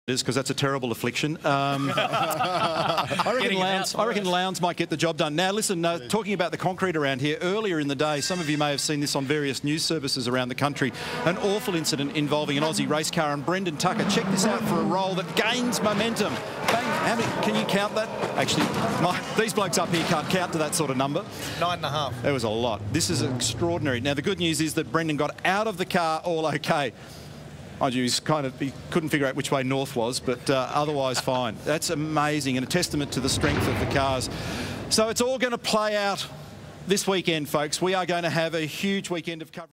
is because that's a terrible affliction. I reckon Lowndes might get the job done. Now, listen, talking about the concrete around here, earlier in the day, some of you may have seen this on various news services around the country, an awful incident involving an Aussie race car and Brendan Tucker. Check this out for a roll that gains momentum. Bang, how many, can you count that? Actually, these blokes up here can't count to that sort of number. 9.5. There was a lot. This is extraordinary. Now, the good news is that Brendan got out of the car all okay. Mind you, he couldn't figure out which way north was, but otherwise fine. That's amazing and a testament to the strength of the cars. So it's all going to play out this weekend, folks. We are going to have a huge weekend of coverage.